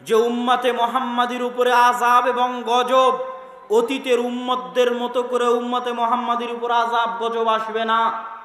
যে উম্মতে মুহাম্মাদির উপরে আযাব এবং গজব অতীতের উম্মতদের মতো করে উম্মতে মুহাম্মাদির উপর আযাব গজব আসবে না।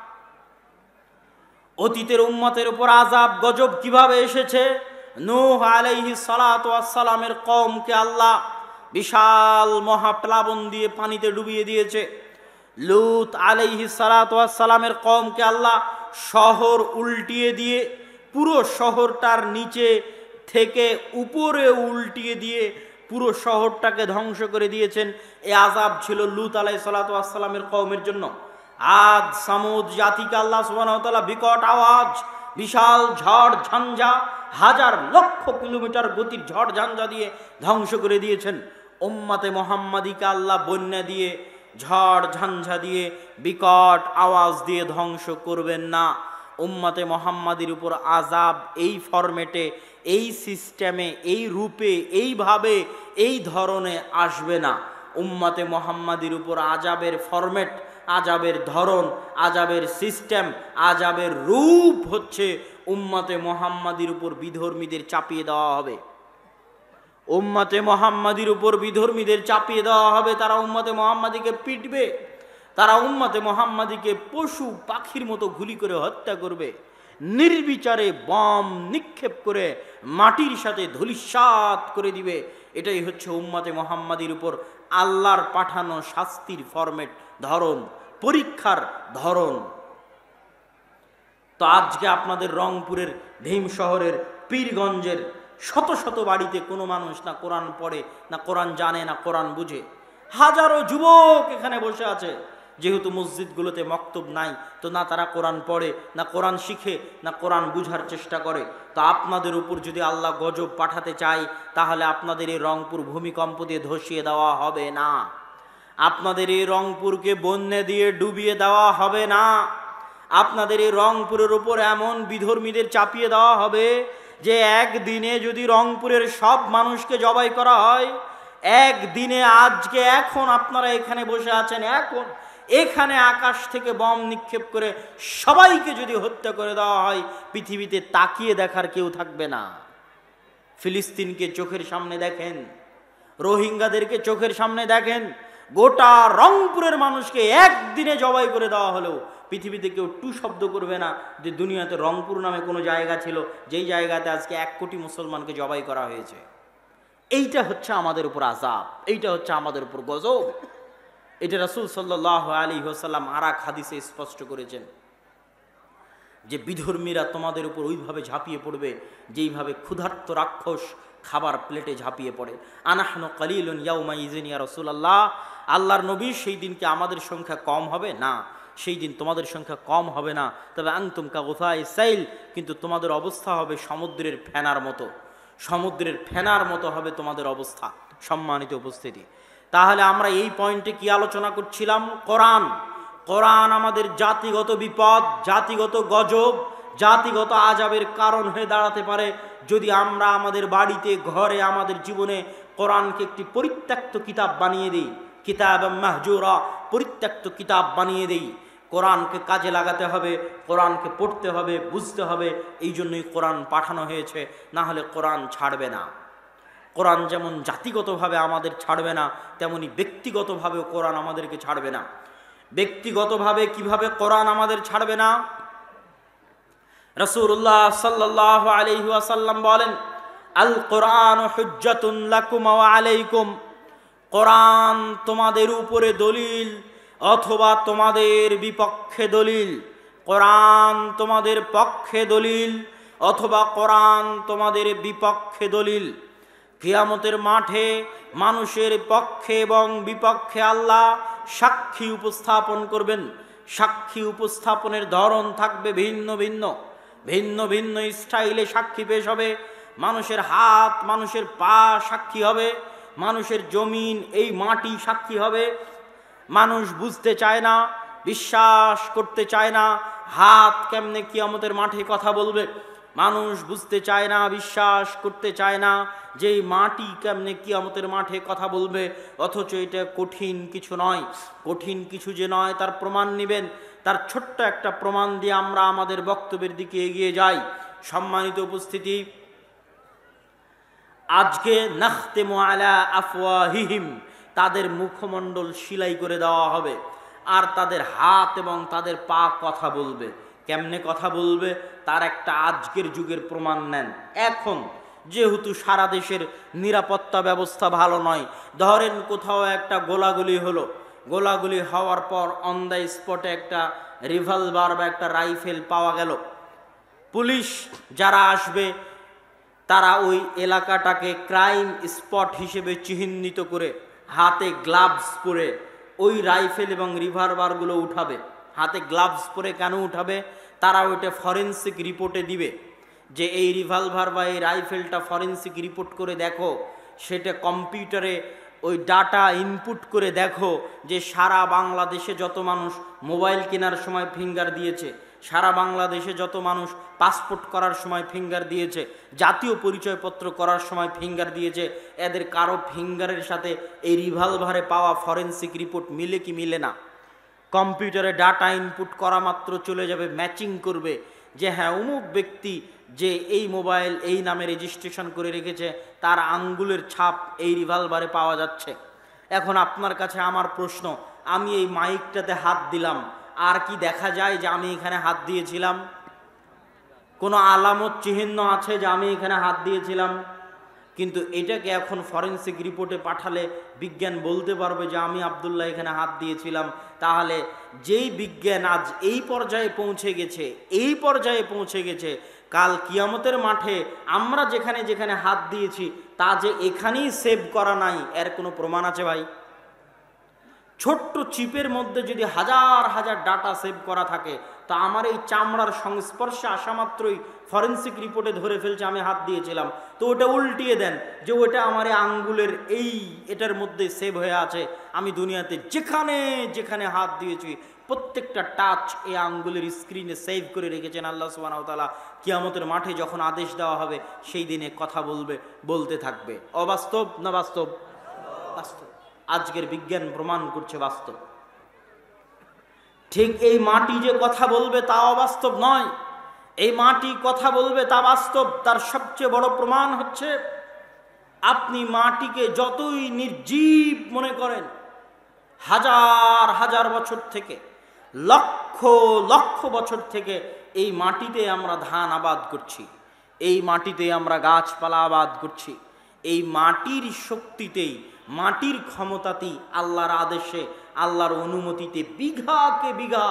অতীতের উম্মতের উপর আযাব গজব কিভাবে এসেছে? নূহ আলাইহিস সালাতু ওয়াস সালামের কওমকে আল্লাহ বিশাল মহাপ্লাবন দিয়ে পানিতে ডুবিয়ে দিয়েছে। লূত আলাইহিস সালাতু ওয়াস সালামের কওমকে আল্লাহ শহর উল্টিয়ে দিয়ে পুরো শহরটার নিচে থেকে উপরে উল্টিয়ে দিয়ে পুরো শহরটাকে ধ্বংস করে দিয়েছেন। এই আযাব ছিল লূত আলাইহিস সালাতু ওয়াস সালামের কওমের জন্য। আদ সামুদ জাতিকে আল্লাহ সুবহানাহু ওয়া তাআলা বিকট আওয়াজ, বিশাল ঝড় ঝঞ্ঝা, হাজার লক্ষ কিলোমিটার গতির ঝড় ঝঞ্ঝা দিয়ে ধ্বংস করে দিয়েছেন। উম্মতে মুহাম্মাদিকে আল্লাহ বন্যা দিয়ে, ঝড় ঝঞ্ঝা দিয়ে, বিকট আওয়াজ দিয়ে ধ্বংস করবেন না। উম্মতে মুহাম্মাদির উপর আযাব এই ফরম্যাটে, এই সিস্টেমে, এই রূপে, এইভাবে, এই ধরনে আসবে না। উম্মতে মুহাম্মাদির উপর আযাবের ফরম্যাট, আযাবের ধরন, আযাবের সিস্টেম, আযাবের রূপ হচ্ছে উম্মতে মুহাম্মাদির উপর বিধর্মীদের চাপিয়ে দেওয়া হবে। উম্মতে মুহাম্মাদির উপর বিধর্মীদের চাপিয়ে দেওয়া হবে। তারা উম্মতে মুহাম্মাদিকে পিটবে, তারা উম্মতে মুহাম্মাদিকে পশু পাখির মতো গুলি করে হত্যা করবে, নির্বিচারে বম নিক্ষেপ করে মাটির সাথে ধূলিসাৎ করে দিবে। এটাই হচ্ছে উম্মতে মুহাম্মাদির উপর আল্লাহর পাঠানো শাস্তির ফরম্যাট, ধরন, পরীক্ষার ধরন। তো আজকে আপনাদের রংপুরের ভীম শহরের পীরগঞ্জের শত শত বাড়িতে কোনো মানুষ না কোরআন পড়ে, না কোরআন জানে, না কোরআন বুঝে। হাজারো যুবক এখানে বসে আছে, যেহেতু মসজিদগুলোতে মক্তব নাই, তো না তারা কোরআন পড়ে, না কোরআন শিখে, না কোরআন বুঝার চেষ্টা করে। তো আপনাদের উপর যদি আল্লাহ গজব পাঠাতে চায়, তাহলে আপনাদের এই রংপুর ভূমিকম্প দিয়ে ধসিয়ে দেওয়া হবে না, আপনাদের এই রংপুরকে বন্যা দিয়ে ডুবিয়ে দেওয়া হবে না, আপনাদের এই রংপুরের উপর এমন বিধর্মীদের চাপিয়ে দেওয়া হবে যে একদিনে যদি রংপুরের সব মানুষকে জবাই করা হয়, একদিনে, আজকে এখন আপনারা এখানে বসে আছেন, এখন এখানে আকাশ থেকে বম নিক্ষেপ করে সবাইকে যদি হত্যা করে দেওয়া হয়, পৃথিবীতে তাকিয়ে দেখার কেউ থাকবে না। ফিলিস্তিনকে চোখের সামনে দেখেন, রোহিঙ্গাদেরকে চোখের সামনে দেখেন, গোটা রংপুরের মানুষকে একদিনে জবাই করে দেওয়া হলেও পৃথিবীতে কেউ টু শব্দ করবে না যে দুনিয়াতে রংপুর নামে কোনো জায়গা ছিল যেই জায়গাতে আজকে 1 কোটি মুসলমানকে জবাই করা হয়েছে। এইটা হচ্ছে আমাদের উপর আযাব, এইটা হচ্ছে আমাদের উপর গজব। এটা রাসূল সাল্লাল্লাহু আলাইহি ওয়াসাল্লাম আরেক হাদিসে স্পষ্ট করেছেন যে বিধর্মীরা তোমাদের উপর ওইভাবে ঝাঁপিয়ে পড়বে যেইভাবে ক্ষুধার্ত রাক্ষস খাবার প্লেটে ঝাঁপিয়ে পড়ে। আনাহনু কালিলুন ইয়াউমাইযিন ইয়া রাসূলুল্লাহ, আল্লাহর নবী, সেই দিনকে আমাদের সংখ্যা কম হবে না, সেই দিন তোমাদের সংখ্যা কম হবে না, তবে আনতুম কাগুসাই সাইল, কিন্তু তোমাদের অবস্থা হবে সমুদ্রের ফেনার মতো, সমুদ্রের ফেনার মতো হবে তোমাদের অবস্থা। সম্মানিত উপস্থিতি, তাহলে আমরা এই পয়েন্টে কি আলোচনা করছিলাম? কোরআন। কোরআন আমাদের জাতিগত বিপদ, জাতিগত গজব, জাতিগত আযাবের কারণ হয়ে দাঁড়াতে পারে যদি আমরা আমাদের বাড়িতে, ঘরে, আমাদের জীবনে কোরআনকে একটি পরিত্যক্ত কিতাব বানিয়ে দিই, কিতাব মাহজুরা, পরিত্যক্ত কিতাব বানিয়ে দিই। কোরআনকে কাজে লাগাতে হবে, কোরআনকে পড়তে হবে, বুঝতে হবে। এই জন্যই কোরআন পাঠানো হয়েছে, না হলে কোরআন ছাড়বে না। কোরআন যেমন জাতিগতভাবে আমাদের ছাড়বে না, তেমনি ব্যক্তিগতভাবেও কোরআন আমাদেরকে ছাড়বে না। ব্যক্তিগতভাবে কিভাবে কোরআন আমাদের ছাড়বে না? রাসূলুল্লাহ সাল্লাল্লাহু আলাইহি ওয়াসাল্লাম বলেন, আল কোরআন হুজ্জাতুন লাকুম ওয়া আলাইকুম, কোরআন তোমাদের উপরে দলিল অথবা তোমাদের বিপক্ষে দলিল। কোরআন তোমাদের পক্ষে দলিল অথবা কোরআন তোমাদের বিপক্ষে দলিল। কিয়ামতের মাঠে মানুষের পক্ষে এবং বিপক্ষে আল্লাহ সাক্ষী উপস্থাপন করবেন। সাক্ষী উপস্থাপনের ধরন থাকবে ভিন্ন ভিন্ন, ভিন্ন ভিন্ন স্টাইলে সাক্ষী পেশ হবে। মানুষের হাত, মানুষের পা সাক্ষী হবে, মানুষের জমিন, এই মাটি সাক্ষী হবে। মানুষ বুঝতে চায় না, বিশ্বাস করতে চায় না, হাত কেমনে কিয়ামতের মাঠে কথা বলবে। মানুষ বুঝতে চায় না, বিশ্বাস করতে চায় না যে এই মাটি কেমনে কিয়ামতের মাঠে কথা বলবে। অথচ এটা কঠিন কিছু নয়। কঠিন কিছু যে নয় তার প্রমাণ নেবেন। তার ছোট্ট একটা প্রমাণ দিয়ে আমরা আমাদের বক্তব্যের দিকে এগিয়ে যাই। সম্মানিত উপস্থিতি, আজকে নাখতেমু আলা আফওয়াহিহিম, তাদের মুখমণ্ডল সিলাই করে দেওয়া হবে, আর তাদের হাত এবং তাদের পা কথা বলবে। কেমনে কথা বলবে তার একটা আজকের যুগের প্রমাণ নেন। এখন যেহেতু সারা দেশের নিরাপত্তা ব্যবস্থা ভালো নয়, ধরেন কোথাও একটা গোলাগুলি হলো, গোলাগুলি হওয়ার পর অন দ্য স্পটে একটা রিভলভার বা একটা রাইফেল পাওয়া গেল, পুলিশ যারা আসবে তারা ওই এলাকাটাকে ক্রাইম স্পট হিসেবে চিহ্নিত করে হাতে গ্লাভস পরে ওই রাইফেল এবং রিভলভারগুলো উঠাবে। হাতে গ্লাভস পরে কেন উঠাবে? তারা ওইটা ফরেন্সিক রিপোর্টে দিবে যে এই রিভলভার বা এই রাইফেলটা ফরেন্সিক রিপোর্ট করে দেখো, সেটা কম্পিউটারে ওই ডাটা ইনপুট করে দেখো যে সারা বাংলাদেশে যত মানুষ মোবাইল কেনার সময় ফিঙ্গার দিয়েছে, সারা বাংলাদেশে যত মানুষ পাসপোর্ট করার সময় ফিঙ্গার দিয়েছে, জাতীয় পরিচয়পত্র করার সময় ফিঙ্গার দিয়েছে, এদের কারো ফিঙ্গারের সাথে এই রিভলভারে পাওয়া ফরেন্সিক রিপোর্ট মিলে কি মিলে না? কম্পিউটারে ডাটা ইনপুট করা মাত্র চলে যাবে, ম্যাচিং করবে যে হ্যাঁ অমুক ব্যক্তি যে এই মোবাইল এই নামে রেজিস্ট্রেশন করে রেখেছে তার আঙ্গুলের ছাপ এই রিভলভারে পাওয়া যাচ্ছে। এখন আপনার কাছে আমার প্রশ্ন, আমি এই মাইকটাতে হাত দিলাম, আর কি দেখা যায় যে আমি এখানে হাত দিয়েছিলাম? কোনো আলামত চিহ্ন আছে যে আমি এখানে হাত দিয়েছিলাম? কিন্তু এটাকে এখন ফরেন্সিক রিপোর্টে পাঠালে বিজ্ঞান বলতে পারবে যে আমি আব্দুল্লাহ এখানে হাত দিয়েছিলাম। তাহলে যেই বিজ্ঞান আজ এই পর্যায়ে পৌঁছে গেছে, কাল কিয়ামতের মাঠে আমরা যেখানে যেখানে হাত দিয়েছি তা যে এখানেই সেভ করা নাই, এর কোনো প্রমাণ আছে ভাই? ছোট্ট চিপের মধ্যে যদি হাজার হাজার ডাটা সেভ করা থাকে, তা আমার এই চামড়ার সংস্পর্শে আসা মাত্রই ফরেন্সিক রিপোর্টে ধরে ফেলছে আমি হাত দিয়েছিলাম, তো ওটা উল্টিয়ে দেন যে ওটা আমার আঙ্গুলের এটার মধ্যে সেভ হয়ে আছে। আমি দুনিয়াতে যেখানে যেখানে হাত দিয়েছি প্রত্যেকটা টাচ এই আঙ্গুলের স্ক্রিনে সেভ করে রেখেছেন আল্লাহ সুবহানাহু ওয়া তাআলা। কিয়ামতের মাঠে যখন আদেশ দেওয়া হবে সেই দিনে কথা বলতে থাকবে। অবাস্তব না বাস্তব? বাস্তব। আজকের বিজ্ঞান প্রমাণ করছে বাস্তব। ঠিক এই মাটি যে কথা বলবে তা অবাস্তব নয়, এই মাটি কথা বলবে তা বাস্তব। তার সবচেয়ে বড় প্রমাণ হচ্ছে আপনি মাটিকে যতই নির্জীব মনে করেন, হাজার হাজার বছর থেকে, লক্ষ লক্ষ বছর থেকে এই মাটিতে আমরা ধান আবাদ করছি, এই মাটিতে আমরা গাছপালা আবাদ করছি। এই মাটির শক্তিতেই, মাটির ক্ষমতাতেই, আল্লাহর আদেশে, আল্লাহর অনুমতিতে বিঘাকে বিঘা,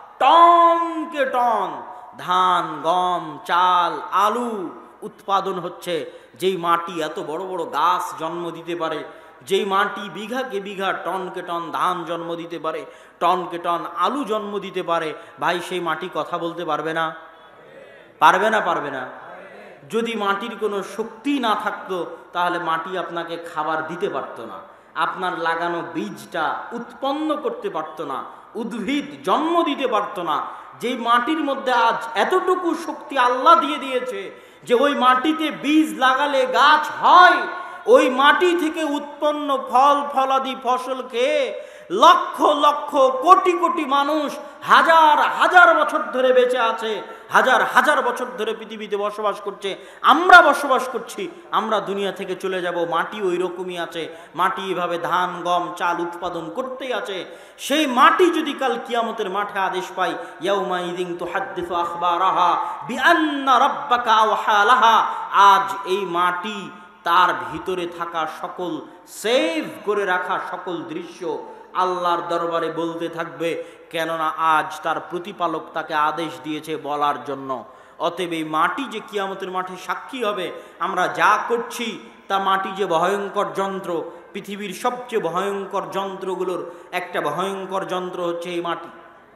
টনকে টন ধান, গম, চাল, আলু উৎপাদন হচ্ছে। যেই মাটি এত বড় বড় গাছ জন্ম দিতে পারে, যেই মাটি বিঘাকে বিঘা, টনকে টন ধান জন্ম দিতে পারে, টনকে টন আলু জন্ম দিতে পারে, ভাই সেই মাটি কথা বলতে পারবে না? পারবে না? পারবে না? যদি মাটির কোনো শক্তি না থাকতো তাহলে মাটি আপনাকে খাবার দিতে পারত না, আপনার লাগানো বীজটা উৎপন্ন করতে পারত না, উদ্ভিদ জন্ম দিতে পারত না। যেই মাটির মধ্যে আজ এতটুকু শক্তি আল্লাহ দিয়ে দিয়েছে যে ওই মাটিতে বীজ লাগালে গাছ হয়, ওই মাটি থেকে উৎপন্ন ফল ফলাদি ফসল খেয়ে লক্ষ লক্ষ কোটি কোটি মানুষ হাজার হাজার বছর ধরে বেঁচে আছে, হাজার হাজার বছর ধরে পৃথিবীতে বসবাস করছে। আমরা বসবাস করছি, আমরা দুনিয়া থেকে চলে যাব, মাটি ওই রকমই আছে, মাটি এভাবে ধান, গম, চাল উৎপাদন করতেই আছে। সেই মাটি যদি কাল কিয়ামতের মাঠে আদেশ পাই, ইয়াউমা ইযিন তুহাদ্দিসু আখবারাহা বিআন্না রাব্বাকা আওহা লাহা, আজ এই মাটি তার ভিতরে থাকা সকল সেভ করে রাখা সকল দৃশ্য আল্লাহর দরবারে বলতে থাকবে, কেননা আজ তার প্রতিপালক তাকে আদেশ দিয়েছে বলার জন্য। অতএব এই মাটি যে কিয়ামতের মাঠে সাক্ষী হবে আমরা যা করছি, তা মাটি যে ভয়ঙ্কর যন্ত্র, পৃথিবীর সবচেয়ে ভয়ঙ্কর যন্ত্রগুলোর একটা ভয়ঙ্কর যন্ত্র হচ্ছে এই মাটি।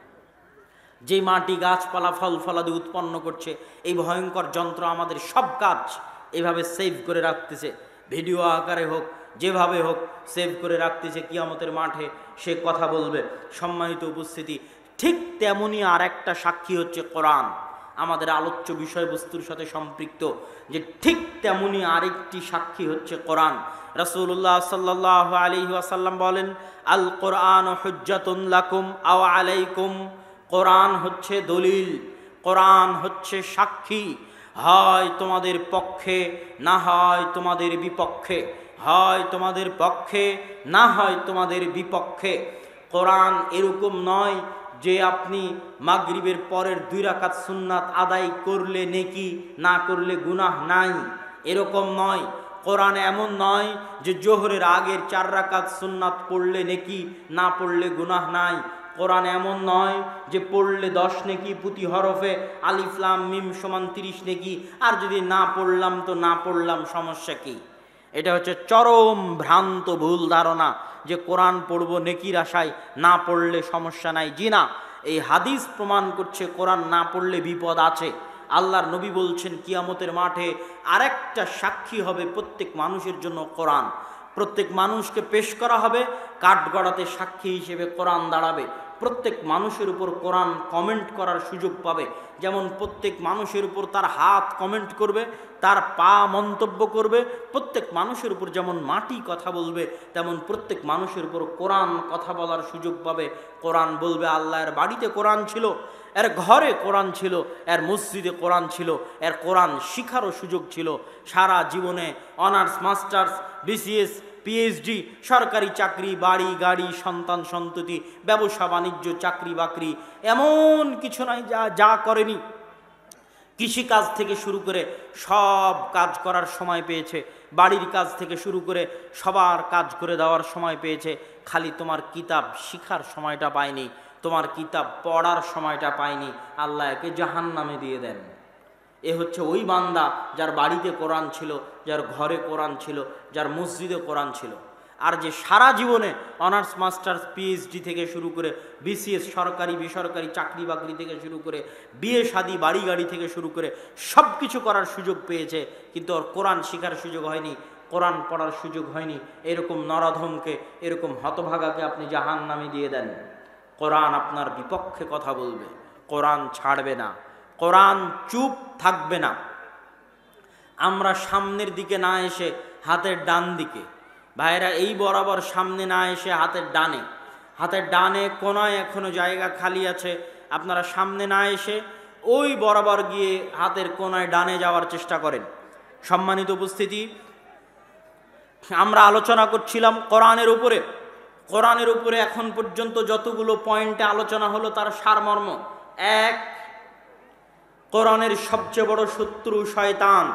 যে মাটি গাছপালা ফল ফলাদি উৎপন্ন করছে, এই ভয়ঙ্কর যন্ত্র আমাদের সব কাজ এভাবে সেভ করে রাখতেছে, ভিডিও আকারে হোক, যেভাবে হোক সেভ করে রাখতেছে। কিয়ামতের মাঠে সে কথা বলবে। সম্মানিত উপস্থিতি, ঠিক তেমনি আর একটা সাক্ষী হচ্ছে কোরআন, আমাদের আলোচ্য বিষয়বস্তুর সাথে সম্পৃক্ত। যে ঠিক তেমনি আরেকটি সাক্ষী হচ্ছে কোরআন। রাসূলুল্লাহ সাল্লাল্লাহু আলাইহি ওয়াসাল্লাম বলেন, আল কোরআন হুজ্জাতুন লাকুম আও আলাইকুম, কোরআন হচ্ছে দলিল, কোরআন হচ্ছে সাক্ষী। হয় তোমাদের পক্ষে, না হয় তোমাদের বিপক্ষে, হয় তোমাদের পক্ষে, না হয় তোমাদের বিপক্ষে। কোরআন এরকম নয় যে আপনি মাগরিবের পরের 2 রাকাত সুন্নাত আদায় করলে নেকি, না করলে গুনাহ নাই, এরকম নয়। কোরআন এমন নয় যে জোহরের আগের 4 রাকাত সুন্নাত পড়লে নেকি, না পড়লে গুনাহ নাই। কোরআন এমন নয় যে পড়লে 10 নেকি প্রতি হরফে, আলিফ লাম মিম সমান 30 নেকি, আর যদি না পড়লাম তো না পড়লাম, সমস্যা কি? এটা হচ্ছে চরম ভ্রান্ত ভুল ধারণা যে কোরআন পড়ব নেকির আশায়, না পড়লে সমস্যা নাই। জি না, এই হাদিস প্রমাণ করছে কোরআন না পড়লে বিপদ আছে। আল্লাহর নবী বলছেন কিয়ামতের মাঠে আরেকটা সাক্ষী হবে প্রত্যেক মানুষের জন্য কোরআন। প্রত্যেক মানুষকে পেশ করা হবে, কাঠগড়াতে সাক্ষী হিসেবে কোরআন দাঁড়াবে। প্রত্যেক মানুষের উপর কোরআন কমেন্ট করার সুযোগ পাবে। যেমন প্রত্যেক মানুষের উপর তার হাত কমেন্ট করবে, তার পা মন্তব্য করবে। প্রত্যেক মানুষের উপর যেমন মাটি কথা বলবে, তেমন প্রত্যেক মানুষের উপর কোরআন কথা বলার সুযোগ পাবে। কোরআন বলবে আল্লাহর বাড়িতে কোরআন ছিল, এর ঘরে কোরআন ছিল, এর মসজিদে কোরআন ছিল, এর কোরআন শিখারও সুযোগ ছিল। সারা জীবনে অনার্স, মাস্টার্স, বিসিএস, পিএইচডি, সরকারি চাকরি, বাড়ি গাড়ি, সন্তান সন্ততি, ব্যবসা বাণিজ্য, চাকরি বাকরি, এমন কিছু নাই যা করেনি। কৃষিকাজ থেকে শুরু করে সব কাজ করার সময় পেয়েছে, বাড়ির কাজ থেকে শুরু করে সবার কাজ করে দেওয়ার সময় পেয়েছে। খালি তোমার কিতাব শিখার সময়টা পায়নি, তোমার কিতাব পড়ার সময়টা পায়নি। আল্লাহ একে জাহান্নামে দিয়ে দেন। এ হচ্ছে ওই বান্দা যার বাড়িতে কোরআন ছিল, যার ঘরে কোরআন ছিল, যার মসজিদে কোরআন ছিল। আর যে সারা জীবনে অনার্স, মাস্টার্স, পিএইচডি থেকে শুরু করে বিসিএস, সরকারি বেসরকারি চাকরি বাকরি থেকে শুরু করে বিয়ে শাদী, বাড়ি গাড়ি থেকে শুরু করে সব কিছু করার সুযোগ পেয়েছে, কিন্তু ওর কোরআন শেখার সুযোগ হয়নি, কোরআন পড়ার সুযোগ হয়নি, এরকম নরাধমকে, এরকম হতভাগাকে আপনি জাহান্নামে দিয়ে দেন। কোরআন আপনার বিপক্ষে কথা বলবে, কোরআন ছাড়বে না, কোরআন চুপ থাকবে না। আমরা সামনের দিকে না এসে হাতের ডান দিকে, ভাইরা এই বরাবর সামনে না এসে হাতের ডানে, হাতের ডানে কোনায় এখনো জায়গা খালি আছে, আপনারা সামনে না এসে ওই বরাবর গিয়ে হাতের কোনায় ডানে যাওয়ার চেষ্টা করেন। সম্মানিত উপস্থিতি, আমরা আলোচনা করছিলাম কোরআনের উপরে। কোরআনের উপরে এখন পর্যন্ত যতগুলো পয়েন্টে আলোচনা হলো তার সারমর্ম এক, কোরআনের সবচেয়ে বড় শত্রু শয়তান।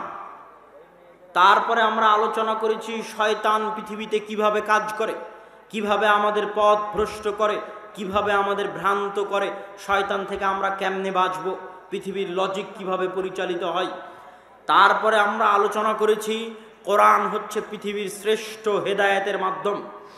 তারপরে আমরা আলোচনা করেছি শয়তান পৃথিবীতে কিভাবে কাজ করে, কিভাবে আমাদের পথ ভ্রষ্ট করে, কিভাবে আমাদের ভ্রান্ত করে, শয়তান থেকে আমরা কেমনে বাঁচব, পৃথিবীর লজিক কিভাবে পরিচালিত হয়। তারপরে আমরা আলোচনা করেছি কোরআন হচ্ছে পৃথিবীর শ্রেষ্ঠ হেদায়েতের মাধ্যম,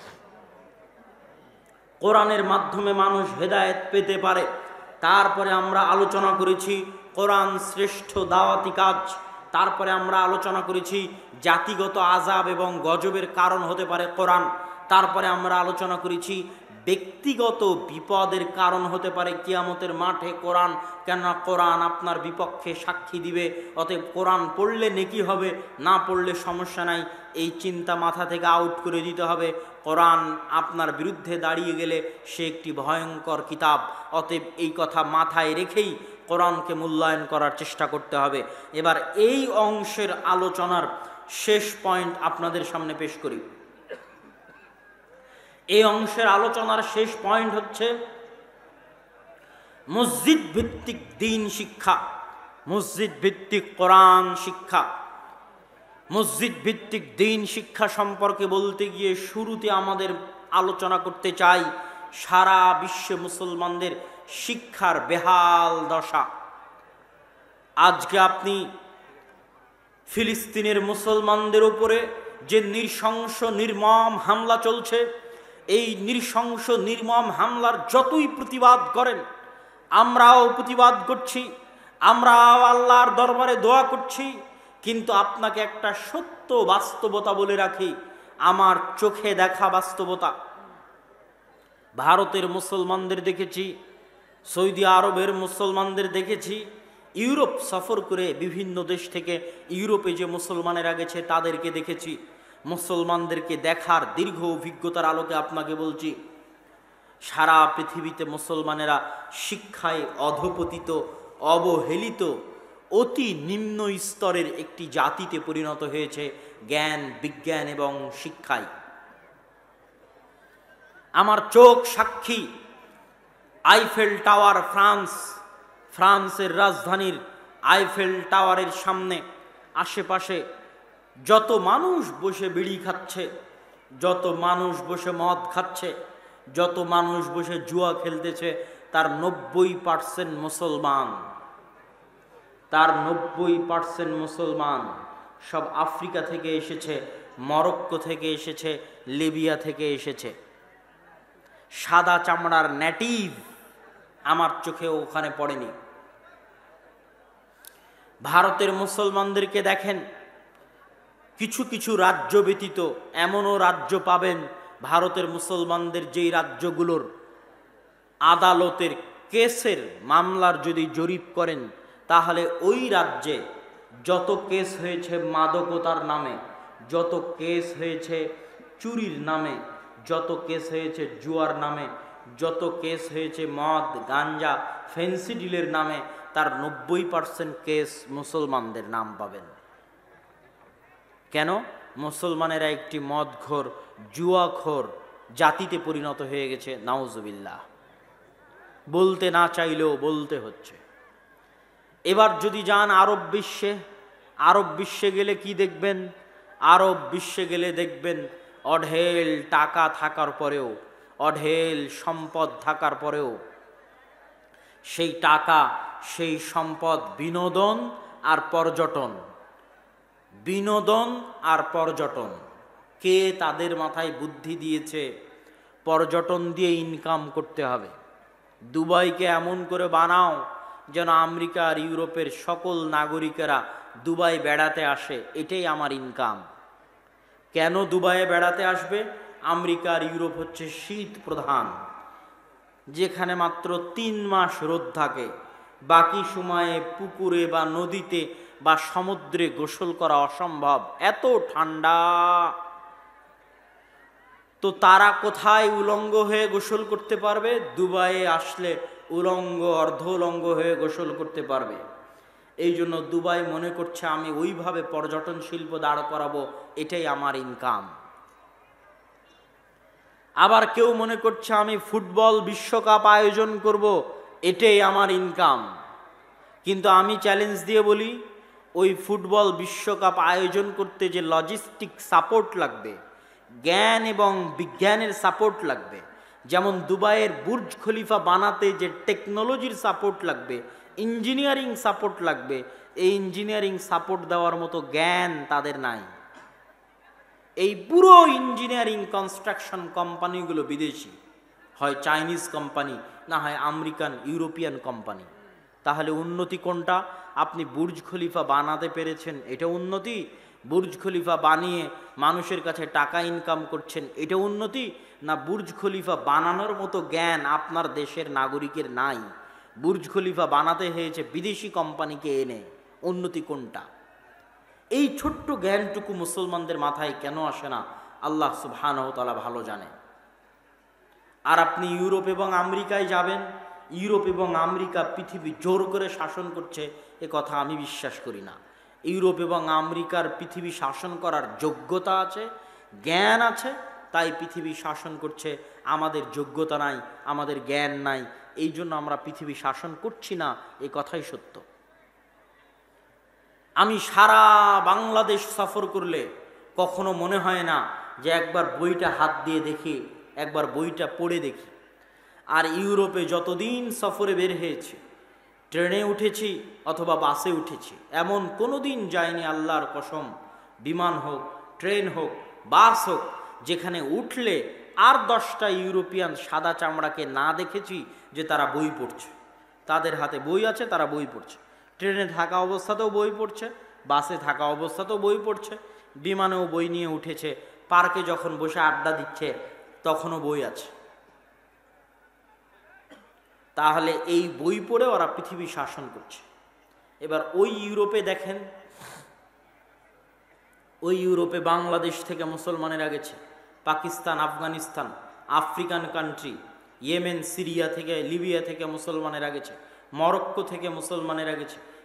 কোরআনের মাধ্যমে মানুষ হেদায়েত পেতে পারে। তারপরে আমরা আলোচনা করেছি কোরআন শ্রেষ্ঠ দাওয়াতি কাজ। তারপরে আমরা আলোচনা করেছি জাতিগত আযাব এবং গজবের কারণ হতে পারে কোরআন। তারপরে আমরা আলোচনা করেছি ব্যক্তিগত বিপদের কারণ হতে পারে কিয়ামতের মাঠে কোরআন, কেননা কোরআন আপনার বিপক্ষে সাক্ষী দিবে। অতএব কোরআন পড়লে নেকি হবে, না পড়লে সমস্যা নাই, এই চিন্তা মাথা থেকে আউট করে দিতে হবে। কোরআন আপনার বিরুদ্ধে দাঁড়িয়ে গেলে সে একটি ভয়ঙ্কর কিতাব। অতএব এই কথা মাথায় রেখেই কোরআনকে মূল্যায়ন করার চেষ্টা করতে হবে। এবার এই অংশের আলোচনার শেষ পয়েন্ট আপনাদের সামনে পেশ করি। এই অংশের আলোচনার শেষ পয়েন্ট হচ্ছে মসজিদ ভিত্তিক দ্বীন শিক্ষা, মসজিদ ভিত্তিক কোরআন শিক্ষা। মসজিদ ভিত্তিক দ্বীন শিক্ষা সম্পর্কে বলতে গিয়ে শুরুতে আমাদের আলোচনা করতে চাই সারা বিশ্বে মুসলমানদের শিক্ষার বেহাল দশা। আজকে আপনি ফিলিস্তিনের মুসলমানদের উপরে যে নৃশংস নির্মম হামলা চলছে, এই নৃশংস নির্মম হামলার যতই প্রতিবাদ করেন, আমরাও প্রতিবাদ করছি, আমরাও আল্লাহর দরবারে দোয়া করছি, কিন্তু আপনাকে একটা সত্য বাস্তবতা বলে রাখি, আমার চোখে দেখা বাস্তবতা। ভারতের মুসলমানদের দেখেছি, সৌদি আরবের মুসলমানদের দেখেছি, ইউরোপ সফর করে বিভিন্ন দেশ থেকে ইউরোপে যে মুসলমানেরা গেছে তাদেরকে দেখেছি। মুসলমানদেরকে দেখার দীর্ঘ অভিজ্ঞতার আলোকে আপনাকে বলছি, সারা পৃথিবীতে মুসলমানেরা শিক্ষায় অধপতিত, অবহেলিত, অতি নিম্ন স্তরের একটি জাতিতে পরিণত হয়েছে জ্ঞান, বিজ্ঞান এবং শিক্ষায়। আমার চোখ সাক্ষী, আইফেল টাওয়ার, ফ্রান্সের রাজধানীর আইফেল টাওয়ারের সামনে আশেপাশে যত মানুষ বসে বিড়ি খাচ্ছে, যত মানুষ বসে মদ খাচ্ছে, যত মানুষ বসে জুয়া খেলতেছে, তার 90% মুসলমান। তার 90% মুসলমান। সব আফ্রিকা থেকে এসেছে, মরক্কো থেকে এসেছে, লিবিয়া থেকে এসেছে। সাদা চামড়ার নেটিভ আমার চোখে ওখানে পড়েনি। ভারতের মুসলমানদেরকে দেখেন, কিছু কিছু রাজ্য ব্যতীত এমনও রাজ্য পাবেন ভারতের মুসলমানদের, যেই রাজ্যগুলোর আদালতের কেসের মামলার যদি জরিপ করেন, তাহলে ওই রাজ্যে যত কেস হয়েছে মাদকতার নামে, যত কেস হয়েছে চুরির নামে, যত কেস হয়েছে জুয়ার নামে, যত কেস হয়েছে মদ, গাঞ্জা, ফেন্সিডিলের নামে, তার 90% কেস মুসলমানদের নাম পাবেন। কেন? মুসলমানেরা একটি মদখোর, জুয়াখোর জাতিতে পরিণত হয়ে গেছে, নাউজুবিল্লাহ। বলতে না চাইলেও বলতে হচ্ছে। এবার যদি যান আরব বিশ্বে গেলে কি দেখবেন? আরব বিশ্বে গেলে দেখবেন অঢেল টাকা থাকার পরেও, অঢেল সম্পদ থাকার পরেও সেই টাকা, সেই সম্পদ বিনোদন আর পর্যটন, বিনোদন আর পর্যটন। কে তাদের মাথায় বুদ্ধি দিয়েছে পর্যটন দিয়ে ইনকাম করতে হবে? দুবাইকে এমন করে বানাও যেন আমেরিকা আর ইউরোপের সকল নাগরিকেরা দুবাই বেড়াতে আসে, এটাই আমার ইনকাম। কেন দুবাইয়ে বেড়াতে আসবে? আমেরিকা আর ইউরোপ হচ্ছে শীত প্রধান, যেখানে মাত্র 3 মাস রোদ থাকে, বাকি সময়ে পুকুরে বা নদীতে বা সমুদ্রে গোসল করা অসম্ভব, এত ঠান্ডা। তো তারা কোথায় উলঙ্গ হয়ে গোসল করতে পারবে? দুবাইয়ে আসলে উলঙ্গ, অর্ধ উলঙ্গ হয়ে গোসল করতে পারবে। এই জন্য দুবাই মনে করছে আমি ওইভাবে পর্যটন শিল্প দাঁড় করাবো, এটাই আমার ইনকাম। আবার কেউ মনে করছে আমি ফুটবল বিশ্বকাপ আয়োজন করব, এটাই আমার ইনকাম। কিন্তু আমি চ্যালেঞ্জ দিয়ে বলি, ওই ফুটবল বিশ্বকাপ আয়োজন করতে যে লজিস্টিক সাপোর্ট লাগবে, জ্ঞান এবং বিজ্ঞানের সাপোর্ট লাগবে, যেমন দুবাইয়ের বুর্জ খলিফা বানাতে যে টেকনোলজির সাপোর্ট লাগবে, ইঞ্জিনিয়ারিং সাপোর্ট লাগবে, এই ইঞ্জিনিয়ারিং সাপোর্ট দেওয়ার মতো জ্ঞান তাদের নাই। এই পুরো ইঞ্জিনিয়ারিং কনস্ট্রাকশন কোম্পানিগুলো বিদেশি, হয় চাইনিজ কোম্পানি, না হয় আমেরিকান, ইউরোপিয়ান কোম্পানি। তাহলে উন্নতি কোনটা? আপনি বুর্জ খলিফা বানাতে পেরেছেন, এটা উন্নতি? বুর্জ খলিফা বানিয়ে মানুষের কাছে টাকা ইনকাম করছেন, এটা উন্নতি? না বুর্জ খলিফা বানানোর মতো জ্ঞান আপনার দেশের নাগরিকের নাই, বুর্জ খলিফা বানাতে হয়েছে বিদেশি কোম্পানিকে এনে, উন্নতি কোনটা? এই ছোট্ট জ্ঞানটুকু মুসলমানদের মাথায় কেন আসে না, আল্লাহ সুবহানাহু ওয়া তাআলা ভালো জানে। আর আপনি ইউরোপ এবং আমেরিকায় যাবেন, ইউরোপ এবং আমেরিকা পৃথিবী জোর করে শাসন করছে, এ কথা আমি বিশ্বাস করি না। ইউরোপ এবং আমেরিকার পৃথিবী শাসন করার যোগ্যতা আছে, জ্ঞান আছে, তাই পৃথিবী শাসন করছে। আমাদের যোগ্যতা নাই, আমাদের জ্ঞান নাই, এই জন্য আমরা পৃথিবী শাসন করছি না, এ কথাই সত্য। আমি সারা বাংলাদেশ সফর করলে কখনো মনে হয় না যে একবার বইটা হাত দিয়ে দেখি, একবার বইটা পড়ে দেখি। আর ইউরোপে যতদিন সফরে বের হয়েছি, ট্রেনে উঠেছি অথবা বাসে উঠেছি, এমন কোনো দিন যায়নি আল্লাহর কসম, বিমান হোক, ট্রেন হোক, বাস হোক, যেখানে উঠলে আর 10টা ইউরোপিয়ান সাদা চামড়াকে না দেখেছি যে তারা বই পড়ছে। তাদের হাতে বই আছে, তারা বই পড়ছে। ট্রেনে থাকা অবস্থাতেও বই পড়ছে, বাসে থাকা অবস্থাতেও বই পড়ছে, বিমানেও বই নিয়ে উঠেছে, পার্কে যখন বসে আড্ডা দিচ্ছে তখনও বই আছে। তাহলে এই বই পড়ে ওরা পৃথিবী শাসন করছে। এবার ওই ইউরোপে দেখেন, ওই ইউরোপে বাংলাদেশ থেকে মুসলমানেরা গেছে, Pakistan, Afghanistan, African country, Yemen, Syria থেকে, লিবিয়া থেকে মুসলমানেরা গেছে, মরক্কো থেকে মুসলমানেরা গেছে।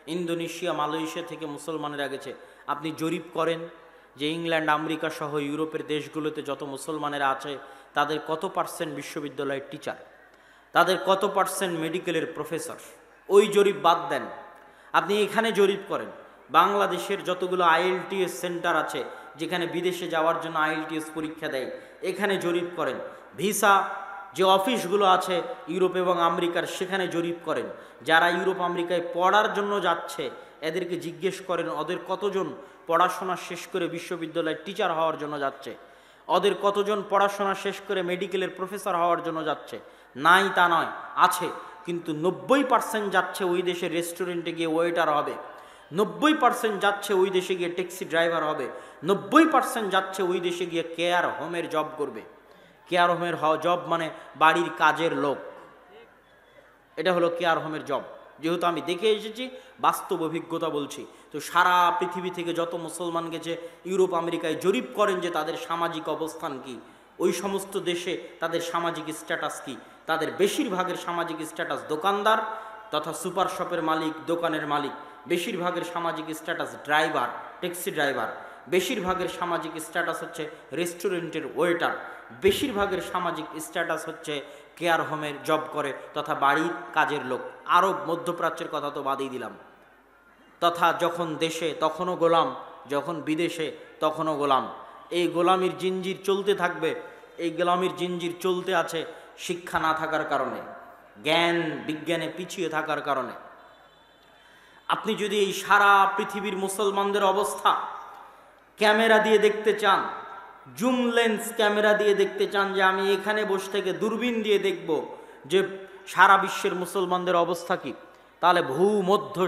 ইন্দোনেশিয়া, মালয়েশিয়া থেকে মুসলমানেরা গেছে। আপনি জরিপ করেন যে ইংল্যান্ড, আমেরিকা সহ ইউরোপের দেশগুলোতে যত মুসলমানেরা আছে তাদের কত পার্সেন্ট বিশ্ববিদ্যালয়ের টিচার, তাদের কত পার্সেন্ট মেডিকেলের প্রফেসর। ওই জরিপ বাদ দেন, আপনি এখানে জরিপ করেন বাংলাদেশের যতগুলো IELTS সেন্টার আছে যেখানে বিদেশে যাওয়ার জন্য IELTS পরীক্ষা দেয়, এখানে জরিপ করেন। ভিসা যে অফিসগুলো আছে ইউরোপ এবং আমেরিকার, সেখানে জরিপ করেন। যারা ইউরোপ আমেরিকায় পড়ার জন্য যাচ্ছে এদেরকে জিজ্ঞেস করেন ওদের কতজন পড়াশোনা শেষ করে বিশ্ববিদ্যালয়ের টিচার হওয়ার জন্য যাচ্ছে, ওদের কতজন পড়াশোনা শেষ করে মেডিকেলের প্রফেসর হওয়ার জন্য যাচ্ছে। নাই তা নয়, আছে, কিন্তু 90% যাচ্ছে ওই দেশের রেস্টুরেন্টে গিয়ে ওয়েটার হবে, 90% যাচ্ছে ওই দেশে গিয়ে ট্যাক্সি ড্রাইভার হবে, 90% যাচ্ছে ওই দেশে গিয়ে কেয়ার হোমের জব করবে। কেয়ার হোমের জব মানে বাড়ির কাজের লোক, এটা হলো কেয়ার হোমের জব। যেহেতু আমি দেখে এসেছি, বাস্তব অভিজ্ঞতা বলছি। তো সারা পৃথিবী থেকে যত মুসলমান গেছে ইউরোপ আমেরিকায়, জরিপ করেন যে তাদের সামাজিক অবস্থান কি, ওই সমস্ত দেশে তাদের সামাজিক স্ট্যাটাস কি। তাদের বেশিরভাগের সামাজিক স্ট্যাটাস দোকানদার তথা সুপার শপের মালিক, দোকানের মালিক। বেশিরভাগের সামাজিক স্ট্যাটাস ড্রাইভার, ট্যাক্সি ড্রাইভার। বেশিরভাগের সামাজিক স্ট্যাটাস হচ্ছে রেস্টুরেন্টের ওয়েটার। বেশিরভাগের সামাজিক স্ট্যাটাস হচ্ছে কেয়ার হোমের জব করে তথা বাড়ির কাজের লোক। আরব মধ্যপ্রাচ্যের কথা তো বাদই দিলাম। তথা যখন দেশে তখনও গোলাম, যখন বিদেশে তখনও গোলাম। এই গোলামির জিঞ্জির চলতে থাকবে। এই গোলামির জিঞ্জির চলতে আছে শিক্ষা না থাকার কারণে, জ্ঞান বিজ্ঞানে পিছিয়ে থাকার কারণে। আপনি যদি এই সারা পৃথিবীর মুসলমানদের অবস্থা ক্যামেরা দিয়ে দেখতে চান, জুম লেন্স ক্যামেরা দিয়ে দেখতে চান, যে আমি এখানে বসে থেকে দূরবীন দিয়ে দেখব যে সারা বিশ্বের মুসলমানদের অবস্থা কি, তাহলে ভূমধ্য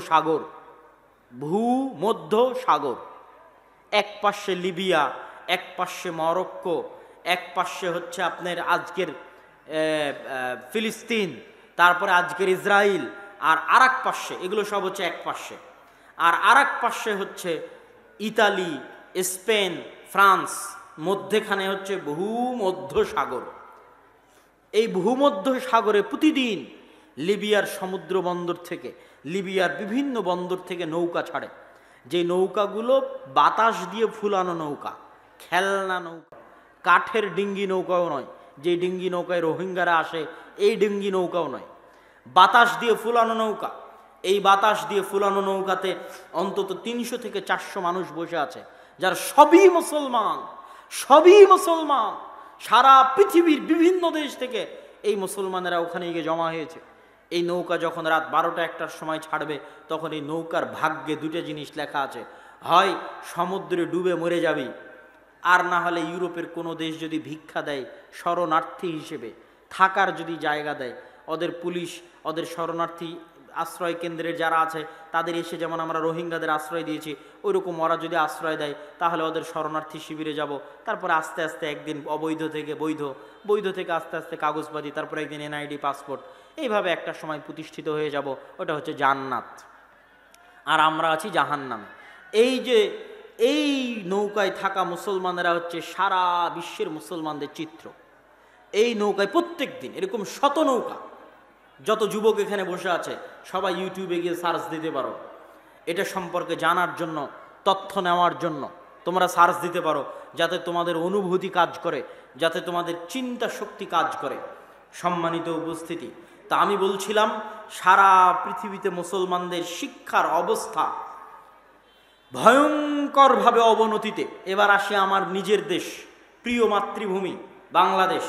সাগর, এক পাশে লিবিয়া, এক পাশে মরক্কো, এক পাশে হচ্ছে আপনার আজকের ফিলিস্তিন, তারপরে আজকের ইসরায়েল, আর আরেক পাশে, এগুলো সব হচ্ছে এক পাশে, আর আরেক পাশে হচ্ছে ইতালি, স্পেন, ফ্রান্স, মধ্যেখানে হচ্ছে ভূমধ্য সাগর। এই ভূমধ্য সাগরে প্রতিদিন লিবিয়ার সমুদ্র বন্দর থেকে, লিবিয়ার বিভিন্ন বন্দর থেকে নৌকা ছাড়ে, যে নৌকাগুলো বাতাস দিয়ে ফুলানো নৌকা, খেলনা নৌকা, কাঠের ডিঙ্গি নৌকাও নয়, যে ডিঙ্গি নৌকায় রোহিঙ্গারা আসে এই ডিঙ্গি নৌকাও নয়, বাতাস দিয়ে ফুলানো নৌকা। এই বাতাস দিয়ে ফুলানো নৌকাতে অন্তত 300 থেকে 400 মানুষ বসে আছে, যার সবই মুসলমান। সারা পৃথিবীর বিভিন্ন দেশ থেকে এই মুসলমানেরা ওখানে গিয়ে জমা হয়েছে। এই নৌকা যখন রাত 12টা-1টার সময় ছাড়বে, তখন এই নৌকার ভাগ্যে দুটো জিনিস লেখা আছে, হয় সমুদ্রে ডুবে মরে যাবি, আর না হলে ইউরোপের কোনো দেশ যদি ভিক্ষা দেয় শরণার্থী হিসেবে, থাকার যদি জায়গা দেয়, ওদের পুলিশ ওদের শরণার্থী আশ্রয় কেন্দ্রের যারা আছে তাদের এসে, যেমন আমরা রোহিঙ্গাদের আশ্রয় দিয়েছি, ওইরকম ওরা যদি আশ্রয় দেয় তাহলে ওদের শরণার্থী শিবিরে যাব। তারপরে আস্তে আস্তে একদিন অবৈধ থেকে বৈধ, বৈধ থেকে আস্তে আস্তে কাগজবাদী, তারপরে একদিন NID পাসপোর্ট, এইভাবে একটা সময় প্রতিষ্ঠিত হয়ে যাব। ওটা হচ্ছে জান্নাত, আর আমরা আছি জাহান্নামে। এই যে এই নৌকায় থাকা মুসলমানেরা হচ্ছে সারা বিশ্বের মুসলমানদের চিত্র। এই নৌকায় প্রত্যেক দিন এরকম শত নৌকা, যত যুবক এখানে বসে আছে সবাই ইউটিউবে গিয়ে সার্চ দিতে পারো, এটা সম্পর্কে জানার জন্য, তথ্য নেওয়ার জন্য তোমরা সার্চ দিতে পারো, যাতে তোমাদের অনুভূতি কাজ করে, যাতে তোমাদের চিন্তা শক্তি কাজ করে। সম্মানিত উপস্থিতি, তা আমি বলছিলাম সারা পৃথিবীতে মুসলমানদের শিক্ষার অবস্থা ভয়ঙ্করভাবে অবনতিতে। এবার আসি আমার নিজের দেশ, প্রিয় মাতৃভূমি বাংলাদেশ।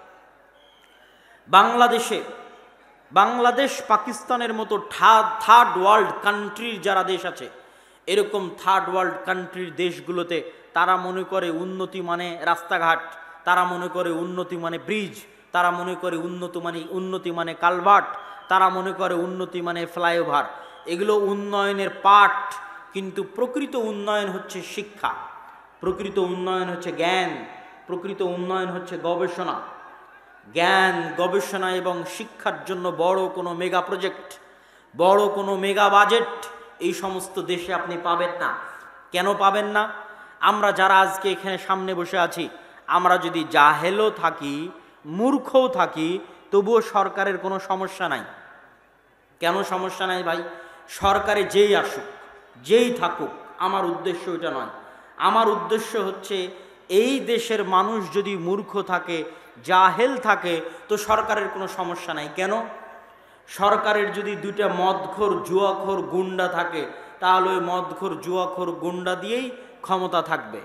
বাংলাদেশ পাকিস্তানের মতো থার্ড ওয়ার্ল্ড কান্ট্রির যারা দেশ আছে, এরকম থার্ড ওয়ার্ল্ড কান্ট্রির দেশগুলোতে তারা মনে করে উন্নতি মানে রাস্তাঘাট, তারা মনে করে উন্নতি মানে ব্রিজ, তারা মনে করে উন্নতি মানে কালভার্ট, তারা মনে করে উন্নতি মানে ফ্লাইওভার। এগুলো উন্নয়নের পার্ট, কিন্তু প্রকৃত উন্নয়ন হচ্ছে শিক্ষা, প্রকৃত উন্নয়ন হচ্ছে জ্ঞান, প্রকৃত উন্নয়ন হচ্ছে গবেষণা। জ্ঞান, গবেষণা এবং শিক্ষার জন্য বড় কোনো মেগা প্রজেক্ট, বড় কোনো মেগা বাজেট এই সমস্ত দেশে আপনি পাবেন না। কেন পাবেন না? আমরা যারা আজকে এখানে সামনে বসে আছি, আমরা যদি জাহেলও থাকি, মূর্খও থাকি, তবুও সরকারের কোনো সমস্যা নাই। কেন সমস্যা নাই ভাই? সরকারে যেই আসুক, যেই থাকুক, আমার উদ্দেশ্য ওইটা নয়। আমার উদ্দেশ্য হচ্ছে এই দেশের মানুষ যদি মূর্খ থাকে, জাহেল থাকে, তো সরকারের কোনো সমস্যা নাই। কেন? সরকারের যদি দুইটা মদখোর জুয়াখোর গুন্ডা থাকে, তাহলে ওই মদখোর জুয়াখোর গুন্ডা দিয়েই ক্ষমতা থাকবে।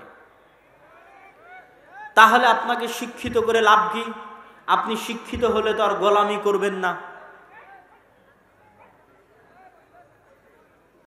তাহলে আপনাকে শিক্ষিত করে লাভ কি? আপনি শিক্ষিত হলে তো আর গোলামি করবেন না।